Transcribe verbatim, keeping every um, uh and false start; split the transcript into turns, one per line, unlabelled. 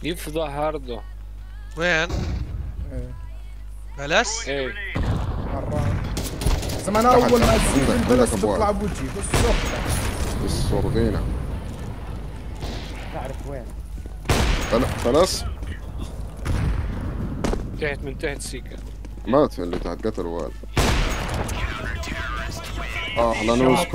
يفضى هاردو.
وين؟
ايه
بلس؟
ايه
حرام. زمان انا اول ما تزيد
عندك-
البلس
عندك أبواب.
تطلع بوجهي بس سخنة.
الصرغينة
تعرف وين؟
بل- بلس
تحت من تحت سيكا.
مات اللي تحت قتل وال. اه اهلا وسكو.